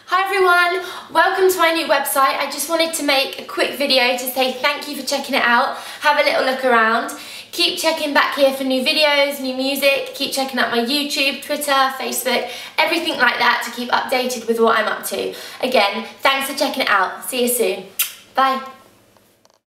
Hi everyone, welcome to my new website. I just wanted to make a quick video to say thank you for checking it out. Have a little look around. Keep checking back here for new videos, new music. Keep checking out my YouTube, Twitter, Facebook, everything like that to keep updated with what I'm up to. Again, thanks for checking it out. See you soon. Bye.